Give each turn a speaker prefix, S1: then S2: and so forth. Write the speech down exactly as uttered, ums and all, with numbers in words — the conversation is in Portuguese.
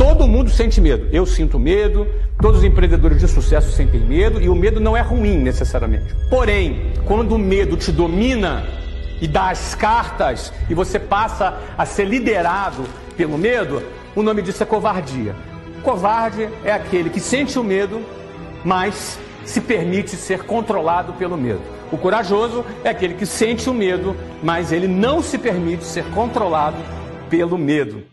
S1: Todo mundo sente medo. Eu sinto medo, todos os empreendedores de sucesso sentem medo, e o medo não é ruim necessariamente. Porém, quando o medo te domina e dá as cartas e você passa a ser liderado pelo medo, o nome disso é covardia. Covarde é aquele que sente o medo, mas se permite ser controlado pelo medo. O corajoso é aquele que sente o medo, mas ele não se permite ser controlado pelo medo.